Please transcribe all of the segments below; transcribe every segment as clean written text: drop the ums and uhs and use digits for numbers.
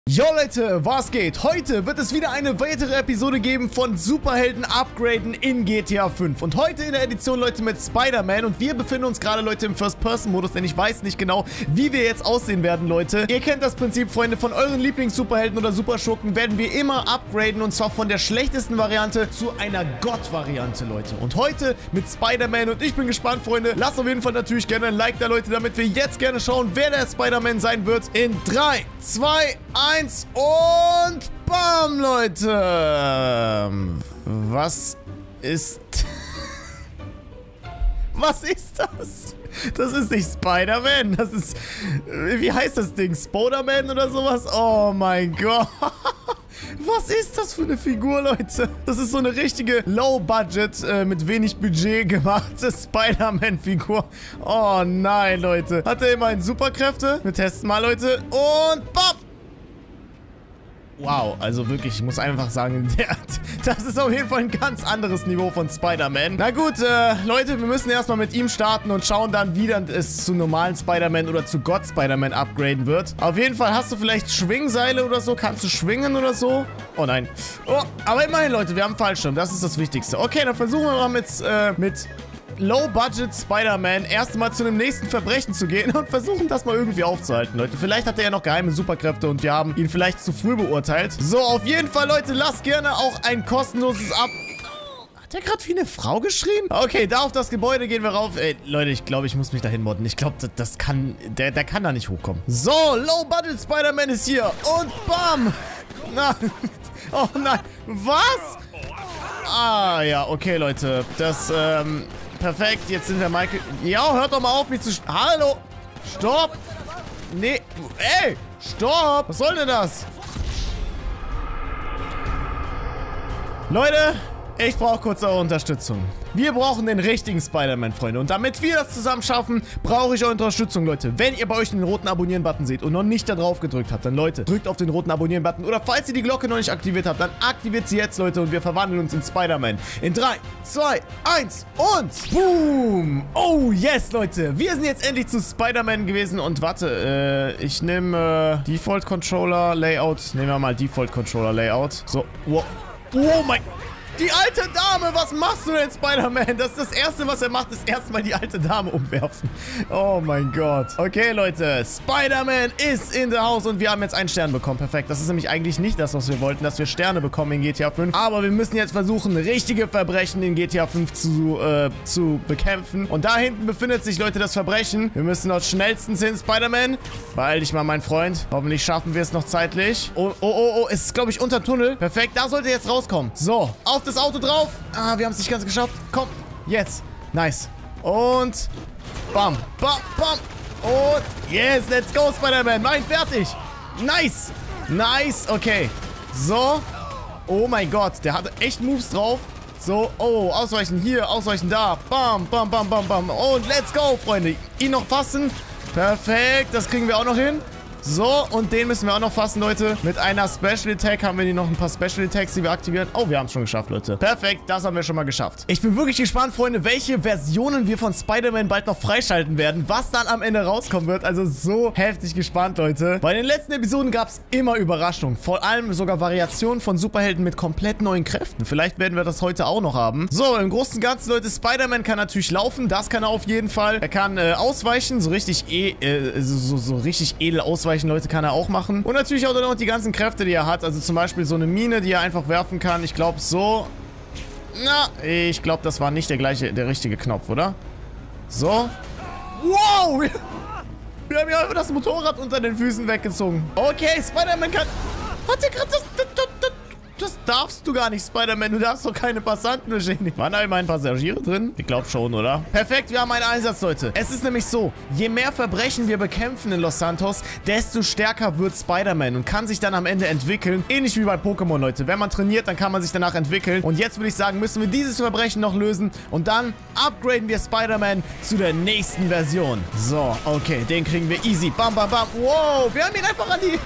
Jo Leute, was geht? Heute wird es wieder eine weitere Episode geben von Superhelden upgraden in GTA 5. Und heute in der Edition, Leute, mit Spider-Man. Und wir befinden uns gerade, Leute, im First-Person-Modus, denn ich weiß nicht genau, wie wir jetzt aussehen werden, Leute. Ihr kennt das Prinzip, Freunde, von euren Lieblings-Superhelden oder Superschurken werden wir immer upgraden. Und zwar von der schlechtesten Variante zu einer Gott-Variante, Leute. Und heute mit Spider-Man. Und ich bin gespannt, Freunde. Lasst auf jeden Fall natürlich gerne ein Like da, Leute, damit wir jetzt gerne schauen, wer der Spider-Man sein wird. In 3, 2, 1 und bam, Leute. Was ist... Was ist das? Das ist nicht Spider-Man. Das ist... Wie heißt das Ding? Spider-Man oder sowas? Oh mein Gott. Was ist das für eine Figur, Leute? Das ist so eine richtige Low-Budget, mit wenig Budget gemachte Spider-Man-Figur. Oh nein, Leute. Hat er immerhin Superkräfte? Wir testen mal, Leute. Und bam! Wow, also wirklich, ich muss einfach sagen, das ist auf jeden Fall ein ganz anderes Niveau von Spider-Man. Na gut, Leute, wir müssen erstmal mit ihm starten und schauen dann, wie dann es zu normalen Spider-Man oder zu Gott-Spider-Man upgraden wird. Auf jeden Fall hast du vielleicht Schwingseile oder so. Kannst du schwingen oder so? Oh nein. Oh, aber immerhin, Leute, wir haben Fallschirm. Das ist das Wichtigste. Okay, dann versuchen wir mal mit Low-Budget Spider-Man erstmal zu einem nächsten Verbrechen zu gehen und versuchen das mal irgendwie aufzuhalten, Leute. Vielleicht hat er ja noch geheime Superkräfte und wir haben ihn vielleicht zu früh beurteilt. So, auf jeden Fall, Leute, lasst gerne auch ein kostenloses Hat er gerade wie eine Frau geschrien? Okay, da auf das Gebäude gehen wir rauf. Ey, Leute, ich glaube, ich muss mich dahin modden. Ich glaube, das kann... Der kann da nicht hochkommen. So, Low-Budget Spider-Man ist hier. Und bam! Na, oh nein. Was? Ah, ja, okay, Leute. Das, perfekt, jetzt sind wir Michael... Ja, hört doch mal auf, mich zu... Hallo! Stopp! Nee, ey! Stopp! Was soll denn das? Leute, ich brauche kurz eure Unterstützung. Wir brauchen den richtigen Spider-Man, Freunde. Und damit wir das zusammen schaffen, brauche ich eure Unterstützung, Leute. Wenn ihr bei euch den roten Abonnieren-Button seht und noch nicht da drauf gedrückt habt, dann, Leute, drückt auf den roten Abonnieren-Button. Oder falls ihr die Glocke noch nicht aktiviert habt, dann aktiviert sie jetzt, Leute. Und wir verwandeln uns in Spider-Man. In 3, 2, 1 und boom! Oh, yes, Leute. Wir sind jetzt endlich zu Spider-Man gewesen. Und warte, ich nehme Default-Controller-Layout. Nehmen wir mal Default-Controller-Layout. So, wow. Oh mein... Die alte Dame, was machst du denn, Spider-Man? Das ist das Erste, was er macht, ist erstmal die alte Dame umwerfen. Oh mein Gott. Okay, Leute. Spider-Man ist in the house und wir haben jetzt einen Stern bekommen. Perfekt. Das ist nämlich eigentlich nicht das, was wir wollten, dass wir Sterne bekommen in GTA 5. Aber wir müssen jetzt versuchen, richtige Verbrechen in GTA 5 zu bekämpfen. Und da hinten befindet sich, Leute, das Verbrechen. Wir müssen dort schnellstens hin, Spider-Man. Beeil dich mal, mein Freund. Hoffentlich schaffen wir es noch zeitlich. Oh, oh, oh, oh. Es ist, glaube ich, unter Tunnel. Perfekt. Da sollte jetzt rauskommen. So, auf das Auto drauf. Ah, wir haben es nicht ganz geschafft. Komm, jetzt. Nice. Und bam, bam, bam. Und yes, let's go, Spider-Man. Mein, fertig. Nice. Nice, okay. So. Oh mein Gott, der hatte echt Moves drauf. So, oh, ausweichen hier, ausweichen da. Bam, bam, bam, bam, bam. Und let's go, Freunde. Ihn noch fassen. Perfekt, das kriegen wir auch noch hin. So, und den müssen wir auch noch fassen, Leute. Mit einer Special Attack haben wir hier noch ein paar Special Attacks, die wir aktivieren. Oh, wir haben es schon geschafft, Leute. Perfekt, das haben wir schon mal geschafft. Ich bin wirklich gespannt, Freunde, welche Versionen wir von Spider-Man bald noch freischalten werden. Was dann am Ende rauskommen wird. Also so heftig gespannt, Leute. Bei den letzten Episoden gab es immer Überraschungen. Vor allem sogar Variationen von Superhelden mit komplett neuen Kräften. Vielleicht werden wir das heute auch noch haben. So, im Großen und Ganzen, Leute, Spider-Man kann natürlich laufen. Das kann er auf jeden Fall. Er kann ausweichen, so richtig richtig edel ausweichen. Leute, kann er auch machen. Und natürlich auch dann noch die ganzen Kräfte, die er hat. Also zum Beispiel so eine Mine, die er einfach werfen kann. Ich glaube so. Na, ich glaube, das war nicht der richtige Knopf, oder? So. Wow! Wir haben ja einfach das Motorrad unter den Füßen weggezogen. Okay, Spider-Man kann... Hat der gerade das darfst du gar nicht, Spider-Man. Du darfst doch keine Passanten beschädigen. Waren da immerhin Passagiere drin? Ich glaube schon, oder? Perfekt, wir haben einen Einsatz, Leute. Es ist nämlich so, je mehr Verbrechen wir bekämpfen in Los Santos, desto stärker wird Spider-Man und kann sich dann am Ende entwickeln. Ähnlich wie bei Pokémon, Leute. Wenn man trainiert, dann kann man sich danach entwickeln. Und jetzt würde ich sagen, müssen wir dieses Verbrechen noch lösen. Und dann upgraden wir Spider-Man zu der nächsten Version. So, okay, den kriegen wir easy. Bam, bam, bam. Wow, wir haben ihn einfach an die...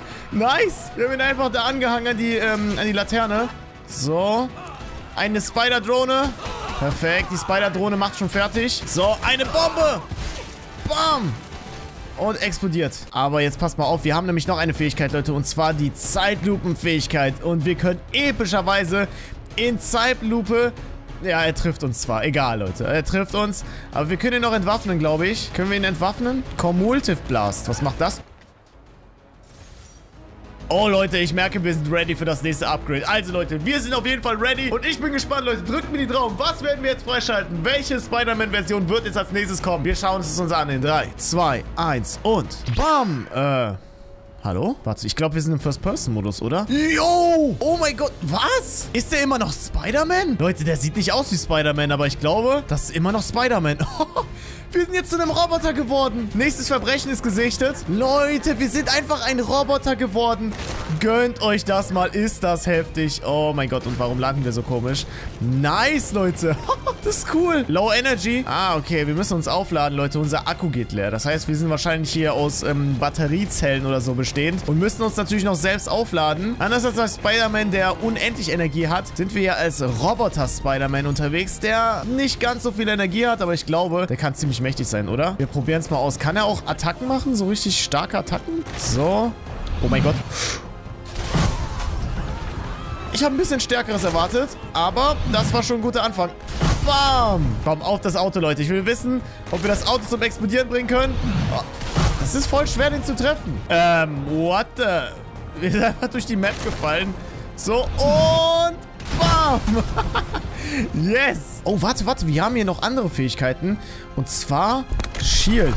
Nice! Wir haben ihn einfach da angehangen an die Laterne. So. Eine Spider-Drohne. Perfekt. Die Spider-Drohne macht schon fertig. So, eine Bombe. Bam. und explodiert. Aber jetzt passt mal auf, wir haben nämlich noch eine Fähigkeit, Leute, und zwar die Zeitlupenfähigkeit. Und wir können epischerweise in Zeitlupe... Ja, er trifft uns zwar. Egal, Leute. Er trifft uns. Aber wir können ihn noch entwaffnen, glaube ich. Können wir ihn entwaffnen? Cumulative Blast. Was macht das? Oh, Leute, ich merke, wir sind ready für das nächste Upgrade. Also, Leute, wir sind auf jeden Fall ready. Und ich bin gespannt, Leute. Drückt mir die Daumen. Was werden wir jetzt freischalten? Welche Spider-Man-Version wird jetzt als nächstes kommen? Wir schauen es uns an in 3, 2, 1 und BAM! Hallo? Warte, ich glaube, wir sind im First-Person-Modus, oder? Yo! Oh mein Gott, was? Ist der immer noch Spider-Man? Leute, der sieht nicht aus wie Spider-Man, aber ich glaube, das ist immer noch Spider-Man. Wir sind jetzt zu einem Roboter geworden. Nächstes Verbrechen ist gesichtet. Leute, wir sind einfach ein Roboter geworden. Gönnt euch das mal. Ist das heftig. Oh mein Gott, und warum landen wir so komisch? Nice, Leute. Das ist cool. Low Energy. Ah, okay, wir müssen uns aufladen, Leute. Unser Akku geht leer. Das heißt, wir sind wahrscheinlich hier aus Batteriezellen oder so bestehend und müssen uns natürlich noch selbst aufladen. Anders als der Spider-Man, der unendlich Energie hat, sind wir ja als Roboter-Spider-Man unterwegs, der nicht ganz so viel Energie hat, aber ich glaube, der kann ziemlich mächtig sein, oder? Wir probieren es mal aus. Kann er auch Attacken machen? So richtig starke Attacken? So. Oh mein Gott. Ich habe ein bisschen Stärkeres erwartet, aber das war schon ein guter Anfang. Bam! Komm, auf das Auto, Leute. Ich will wissen, ob wir das Auto zum Explodieren bringen können. Oh, das ist voll schwer, den zu treffen. What the... Wir sind einfach durch die Map gefallen. So, und... Bam! Yes! Oh, warte. Wir haben hier noch andere Fähigkeiten. Und zwar Shield.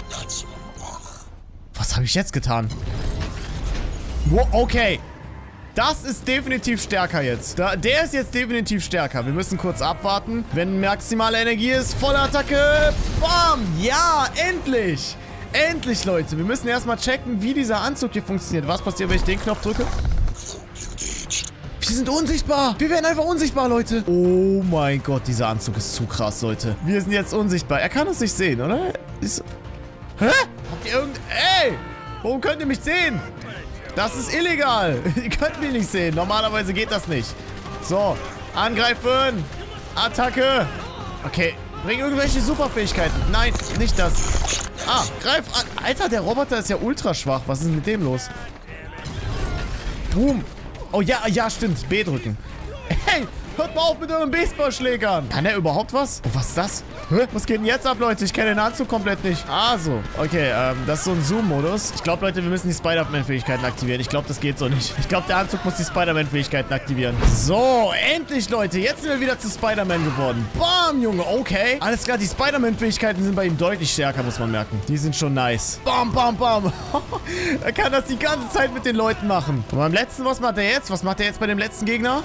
Was habe ich jetzt getan? Wow, okay. Das ist definitiv stärker jetzt. Der ist jetzt definitiv stärker. Wir müssen kurz abwarten. Wenn maximale Energie ist, volle Attacke. Bam! Ja, endlich! Endlich, Leute. Wir müssen erstmal checken, wie dieser Anzug hier funktioniert. Was passiert, wenn ich den Knopf drücke? Wir sind unsichtbar. Wir werden einfach unsichtbar, Leute. Oh mein Gott, dieser Anzug ist zu krass, Leute. Wir sind jetzt unsichtbar. Er kann uns nicht sehen, oder? Hä? Habt ihr Ey! Warum könnt ihr mich sehen? Das ist illegal. Ihr könnt mich nicht sehen. Normalerweise geht das nicht. So, angreifen. Attacke. Okay, bring irgendwelche Superfähigkeiten. Nein, nicht das. Ah, greif an. Alter, der Roboter ist ja ultra schwach. Was ist mit dem los? Boom. Oh ja, stimmt. B drücken. Hey, hört mal auf mit euren Baseballschlägern. Kann er überhaupt was? Oh, was ist das? Hä? Was geht denn jetzt ab, Leute? Ich kenne den Anzug komplett nicht. Ah, so. Okay, das ist so ein Zoom-Modus. Ich glaube, Leute, wir müssen die Spider-Man-Fähigkeiten aktivieren. Ich glaube, das geht so nicht. Ich glaube, der Anzug muss die Spider-Man-Fähigkeiten aktivieren. So, endlich, Leute. Jetzt sind wir wieder zu Spider-Man geworden. Bam, Junge. Okay. Alles klar, die Spider-Man-Fähigkeiten sind bei ihm deutlich stärker, muss man merken. Die sind schon nice. Bam, bam, bam. Er kann das die ganze Zeit mit den Leuten machen. Und beim letzten, was macht er jetzt? Was macht er jetzt bei dem letzten Gegner?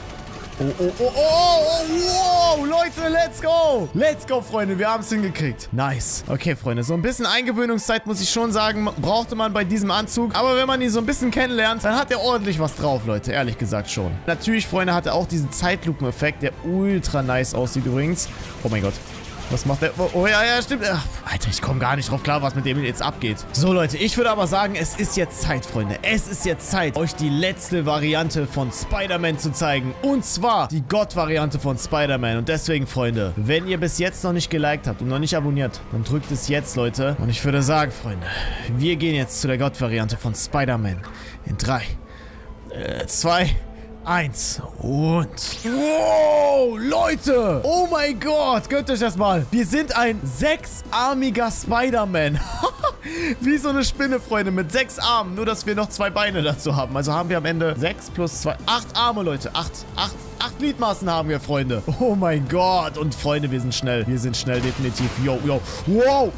Oh, Leute, let's go. Let's go, Freunde, wir haben es hingekriegt. Nice. Okay, Freunde, so ein bisschen Eingewöhnungszeit, muss ich schon sagen, brauchte man bei diesem Anzug. Aber wenn man ihn so ein bisschen kennenlernt, dann hat er ordentlich was drauf, Leute, ehrlich gesagt schon. Natürlich, Freunde, hat er auch diesen Zeitlupeneffekt, der ultra nice aussieht übrigens. Oh mein Gott. Was macht der? Oh ja, stimmt. Ach, Alter, ich komme gar nicht drauf klar, was mit dem jetzt abgeht. So, Leute, ich würde aber sagen, es ist jetzt Zeit, Freunde. Es ist jetzt Zeit, euch die letzte Variante von Spider-Man zu zeigen. Und zwar die God-Variante von Spider-Man. Und deswegen, Freunde, wenn ihr bis jetzt noch nicht geliked habt und noch nicht abonniert, dann drückt es jetzt, Leute. Und ich würde sagen, Freunde, wir gehen jetzt zu der God-Variante von Spider-Man. In 3, 2... 1 und... Wow, Leute! Oh mein Gott, gönnt euch das mal. Wir sind ein 6-armiger Spider-Man. Wie so eine Spinne, Freunde, mit 6 Armen. Nur, dass wir noch 2 Beine dazu haben. Also haben wir am Ende 6 plus 2... 8 Arme, Leute. 8 Gliedmaßen haben wir, Freunde. Oh mein Gott. Und, Freunde, wir sind schnell. Wir sind schnell, definitiv. Yo. Wow.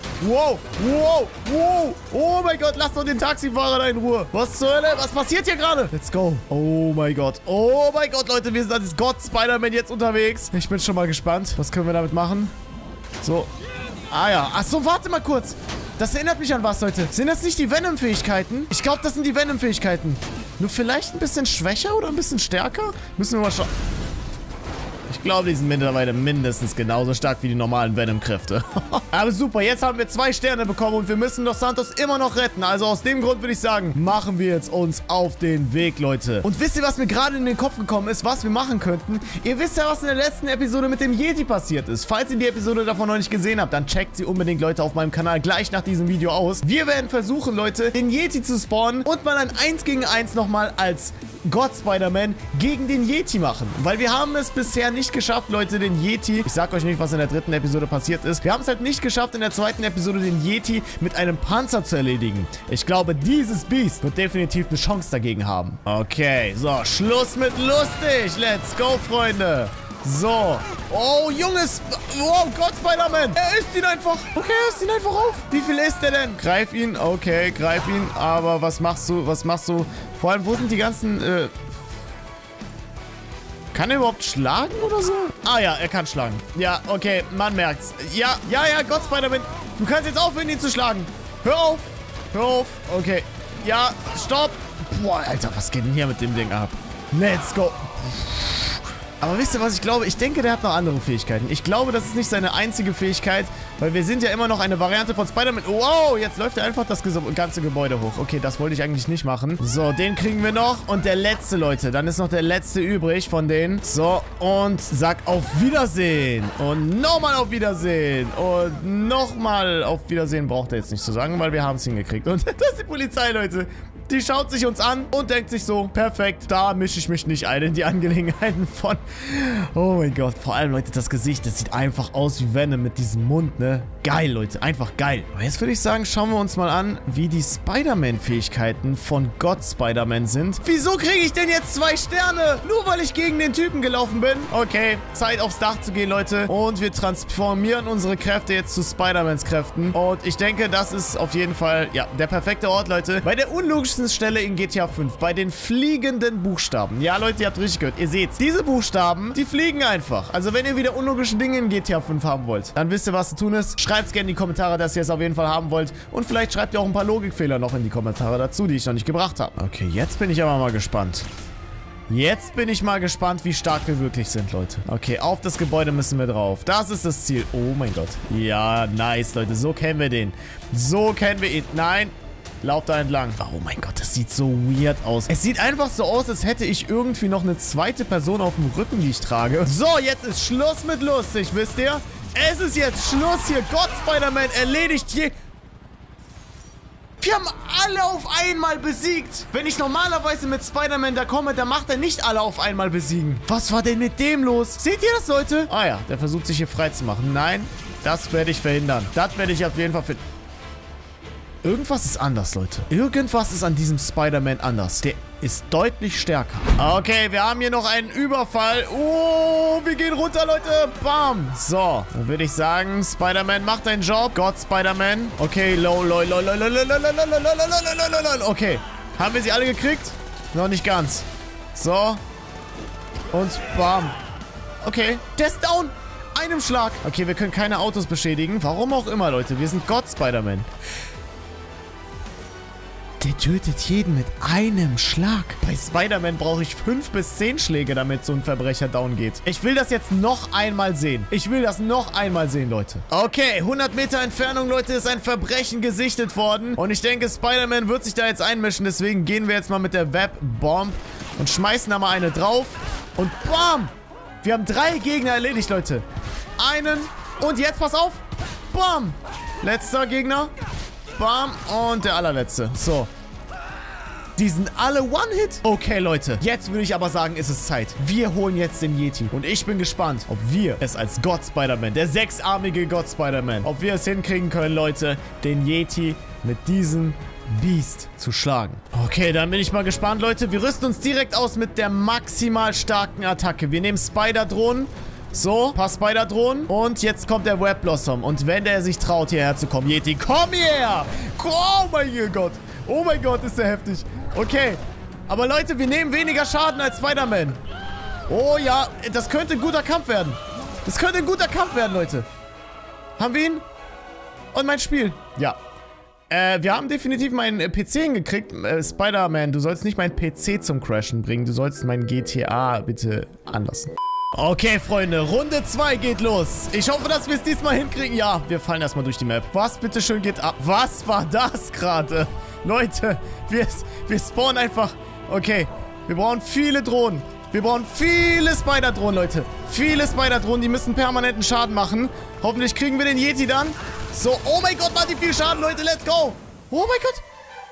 Oh mein Gott, lasst doch den Taxifahrer da in Ruhe. Was zur Hölle? Was passiert hier gerade? Let's go. Oh mein Gott. Oh mein Gott, Leute, wir sind als Gott Spider-Man jetzt unterwegs. Ich bin schon mal gespannt. Was können wir damit machen? So. Ah ja. Achso, warte mal kurz. Das erinnert mich an was, Leute. Sind das nicht die Venom-Fähigkeiten? Ich glaube, das sind die Venom-Fähigkeiten. Nur vielleicht ein bisschen schwächer oder ein bisschen stärker? Müssen wir mal schauen. Ich glaube, die sind mittlerweile mindestens genauso stark wie die normalen Venom-Kräfte. Aber super, jetzt haben wir 2 Sterne bekommen und wir müssen Los Santos immer noch retten. Also aus dem Grund würde ich sagen, machen wir jetzt uns auf den Weg, Leute. Und wisst ihr, was mir gerade in den Kopf gekommen ist, was wir machen könnten? Ihr wisst ja, was in der letzten Episode mit dem Yeti passiert ist. Falls ihr die Episode davon noch nicht gesehen habt, dann checkt sie unbedingt, Leute, auf meinem Kanal gleich nach diesem Video aus. Wir werden versuchen, Leute, den Yeti zu spawnen und mal ein 1 gegen 1 nochmal als God Spider-Man gegen den Yeti machen. Weil wir haben es bisher nicht geschafft, Leute, den Yeti, ich sag euch nicht, was in der 3. Episode passiert ist. Wir haben es halt nicht geschafft, in der 2. Episode den Yeti mit einem Panzer zu erledigen. Ich glaube, dieses Biest wird definitiv eine Chance dagegen haben. Okay, so, Schluss mit lustig. Let's go, Freunde. So. Oh, Junges. Oh Gott, Spider-Man. Er isst ihn einfach. Okay, er isst ihn einfach auf. Wie viel isst er denn? Greif ihn. Okay, greif ihn. Aber was machst du? Was machst du? Vor allem, wo sind die ganzen, Kann er überhaupt schlagen oder so? Ah ja, er kann schlagen. Ja, okay, man merkt's. Ja, Gott, Spider-Man. Du kannst jetzt aufhören, ihn zu schlagen. Hör auf. Hör auf. Okay. Ja, stopp. Boah, Alter, was geht denn hier mit dem Ding ab? Let's go. Aber wisst ihr, was ich glaube? Ich denke, der hat noch andere Fähigkeiten. Ich glaube, das ist nicht seine einzige Fähigkeit, weil wir sind ja immer noch eine Variante von Spider-Man. Wow, jetzt läuft er einfach das ganze Gebäude hoch. Okay, das wollte ich eigentlich nicht machen. So, den kriegen wir noch. Und der letzte, Leute. Dann ist noch der letzte übrig von denen. So, und sag auf Wiedersehen. Und nochmal auf Wiedersehen. Und nochmal auf Wiedersehen braucht er jetzt nicht zu sagen, weil wir haben es hingekriegt. Und das ist die Polizei, Leute. Die schaut sich uns an und denkt sich so, perfekt, da mische ich mich nicht ein in die Angelegenheiten von... Oh mein Gott, vor allem, Leute, das Gesicht, das sieht einfach aus wie Venom mit diesem Mund, ne? Geil, Leute, einfach geil. Aber jetzt würde ich sagen, schauen wir uns mal an, wie die Spider-Man-Fähigkeiten von God Spider-Man sind. Wieso kriege ich denn jetzt 2 Sterne? Nur weil ich gegen den Typen gelaufen bin? Okay, Zeit aufs Dach zu gehen, Leute. Und wir transformieren unsere Kräfte jetzt zu Spider-Mans Kräften. Und ich denke, das ist auf jeden Fall, ja, der perfekte Ort, Leute. Bei der unlogischsten Stelle in GTA 5, bei den fliegenden Buchstaben. Ja, Leute, ihr habt richtig gehört. Ihr seht, diese Buchstaben, die fliegen einfach. Also, wenn ihr wieder unlogische Dinge in GTA 5 haben wollt, dann wisst ihr, was zu tun ist. Schreibt es gerne in die Kommentare, dass ihr es auf jeden Fall haben wollt. Und vielleicht schreibt ihr auch ein paar Logikfehler noch in die Kommentare dazu, die ich noch nicht gebracht habe. Okay, jetzt bin ich aber mal gespannt. Jetzt bin ich mal gespannt, wie stark wir wirklich sind, Leute. Okay, auf das Gebäude müssen wir drauf. Das ist das Ziel. Oh mein Gott. Ja, nice, Leute. So kennen wir den. So kennen wir ihn. Nein. Lauf da entlang. Oh mein Gott, das sieht so weird aus. Es sieht einfach so aus, als hätte ich irgendwie noch eine zweite Person auf dem Rücken, die ich trage. So, jetzt ist Schluss mit lustig, wisst ihr? Es ist jetzt Schluss hier. God Spider-Man erledigt hier. Wir haben alle auf einmal besiegt. Wenn ich normalerweise mit Spider-Man da komme, dann macht er nicht alle auf einmal besiegen. Was war denn mit dem los? Seht ihr das, Leute? Ah ja, der versucht sich hier frei zu machen. Nein, das werde ich verhindern. Das werde ich auf jeden Fall finden. Irgendwas ist anders, Leute. Irgendwas ist an diesem Spider-Man anders. Der ist deutlich stärker. Okay, wir haben hier noch einen Überfall. Oh, wir gehen runter, Leute. Bam. So, dann würde ich sagen, Spider-Man macht deinen Job. God Spider-Man. Okay, okay. Haben wir sie alle gekriegt? Noch nicht ganz. So. Und bam. Okay, der ist down. Einem Schlag. Okay, wir können keine Autos beschädigen. Warum auch immer, Leute. Wir sind God Spider-Man. Der tötet jeden mit einem Schlag. Bei Spider-Man brauche ich 5 bis 10 Schläge, damit so ein Verbrecher down geht. Ich will das jetzt noch einmal sehen. Ich will das noch einmal sehen, Leute. Okay, 100 Meter Entfernung, Leute, ist ein Verbrechen gesichtet worden. Und ich denke, Spider-Man wird sich da jetzt einmischen. Deswegen gehen wir jetzt mal mit der Web-Bomb und schmeißen da mal eine drauf. Und bam! Wir haben 3 Gegner erledigt, Leute. Einen. Und jetzt, pass auf. Bam! Letzter Gegner. Bam. Und der allerletzte. So. Die sind alle One-Hit. Okay, Leute. Jetzt würde ich aber sagen, ist es Zeit. Wir holen jetzt den Yeti. Und ich bin gespannt, ob wir es als God Spider-Man, der 6-armige God Spider-Man, ob wir es hinkriegen können, Leute, den Yeti mit diesem Biest zu schlagen. Okay, dann bin ich mal gespannt, Leute. Wir rüsten uns direkt aus mit der maximal starken Attacke. Wir nehmen Spider-Drohnen. So, ein paar Spider-Drohnen. Und jetzt kommt der Web-Blossom. Und wenn der sich traut, hierher zu kommen, Yeti, komm hierher! Oh mein Gott. Oh mein Gott, ist der heftig. Okay. Aber Leute, wir nehmen weniger Schaden als Spider-Man. Oh ja, das könnte ein guter Kampf werden. Das könnte ein guter Kampf werden, Leute. Haben wir ihn? Und mein Spiel. Ja. Wir haben definitiv meinen PC hingekriegt. Spider-Man, du sollst nicht meinen PC zum Crashen bringen. Du sollst meinen GTA bitte anlassen. Okay, Freunde, Runde 2 geht los. Ich hoffe, dass wir es diesmal hinkriegen. Ja, wir fallen erstmal durch die Map. Was bitteschön geht ab? Was war das gerade? Leute, wir spawnen einfach. Okay, wir brauchen viele Drohnen. Wir brauchen viele Spider-Drohnen, Leute. Viele Spider-Drohnen, die müssen permanenten Schaden machen. Hoffentlich kriegen wir den Yeti dann. So, oh mein Gott, macht die viel Schaden, Leute. Let's go. Oh mein Gott.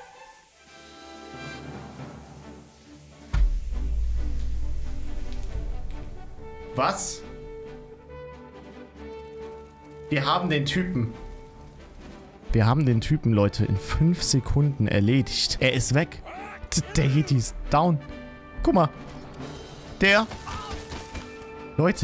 Was? Wir haben den Typen. Wir haben den Typen, Leute, in 5 Sekunden erledigt. Er ist weg. Der Yeti ist down. Guck mal. Der. Leute.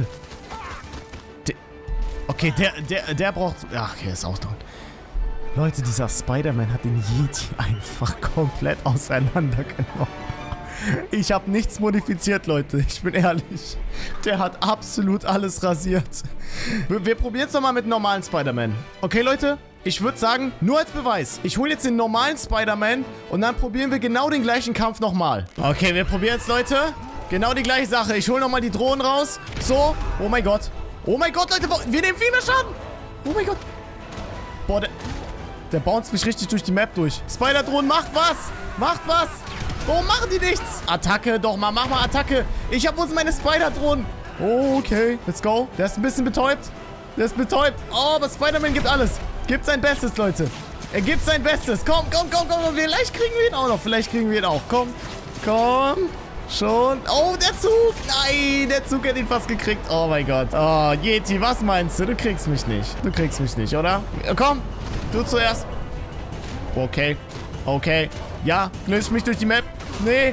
Okay, der braucht... Ach, okay, ist auch down. Leute, dieser Spider-Man hat den Yeti einfach komplett auseinandergenommen. Ich habe nichts modifiziert, Leute. Ich bin ehrlich. Der hat absolut alles rasiert. Wir probieren es nochmal mit normalen Spider-Man. Okay, Leute? Ich würde sagen, nur als Beweis. Ich hole jetzt den normalen Spider-Man und dann probieren wir genau den gleichen Kampf nochmal. Okay, wir probieren es, Leute. Genau die gleiche Sache. Ich hole nochmal die Drohnen raus. So. Oh mein Gott. Oh mein Gott, Leute. Wir nehmen viel mehr Schaden. Oh mein Gott. Boah, der bounced mich richtig durch die Map durch. Spider-Drohnen, macht was. Macht was. Warum machen die nichts? Attacke, doch mal. Mach mal Attacke. Ich habe uns meine Spider-Drohnen. Oh, okay. Let's go. Der ist ein bisschen betäubt. Der ist betäubt. Oh, aber Spider-Man gibt alles. Gibt sein Bestes, Leute. Er gibt sein Bestes. Komm, komm, komm, komm. Vielleicht kriegen wir ihn auch noch. Vielleicht kriegen wir ihn auch. Komm. Komm. Schon. Oh, der Zug. Nein, der Zug hat ihn fast gekriegt. Oh mein Gott. Oh, Yeti, was meinst du? Du kriegst mich nicht. Du kriegst mich nicht, oder? Komm. Du zuerst. Okay. Okay. Ja, glitsch mich durch die Map. Nee.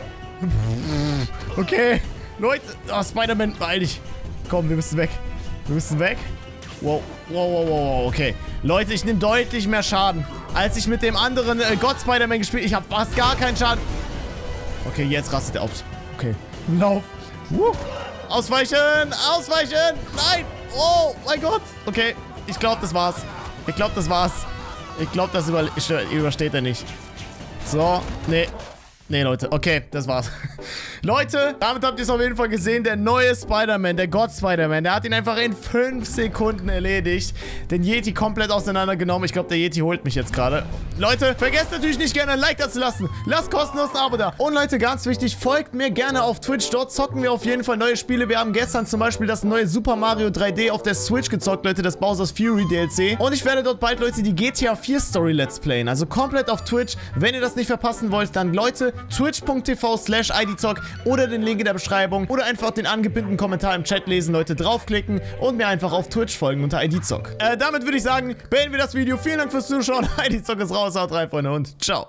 Okay. Leute. Oh, Spider-Man, beeil dich. Komm, wir müssen weg. Wir müssen weg. Wow. Wow, wow, wow. Okay. Leute, ich nehme deutlich mehr Schaden, als ich mit dem anderen God-Spider-Man gespielt habe. Ich habe fast gar keinen Schaden. Okay, jetzt rastet er aus. Okay. Lauf. Ausweichen. Ausweichen. Nein. Oh mein Gott. Okay. Ich glaube, das war's. Ich glaube, das war's. Ich glaube, das übersteht er nicht. So, nee. Nee, Leute. Okay, das war's. Leute, damit habt ihr es auf jeden Fall gesehen. Der neue Spider-Man, der God-Spider-Man, der hat ihn einfach in 5 Sekunden erledigt. Den Yeti komplett auseinandergenommen. Ich glaube, der Yeti holt mich jetzt gerade. Leute, vergesst natürlich nicht gerne ein Like da zu lassen. Lasst kostenlos ein Abo da. Und Leute, ganz wichtig, folgt mir gerne auf Twitch. Dort zocken wir auf jeden Fall neue Spiele. Wir haben gestern zum Beispiel das neue Super Mario 3D auf der Switch gezockt, Leute. Das Bowser's Fury DLC. Und ich werde dort bald, Leute, die GTA 4 Story Let's Playen. Also komplett auf Twitch. Wenn ihr das nicht verpassen wollt, dann, Leute, twitch.tv/idzock oder den Link in der Beschreibung oder einfach den angepinnten Kommentar im Chat lesen, Leute, draufklicken und mir einfach auf Twitch folgen unter idzock. Damit würde ich sagen, beenden wir das Video. Vielen Dank fürs Zuschauen. idzock ist raus, haut rein, Freunde, und ciao.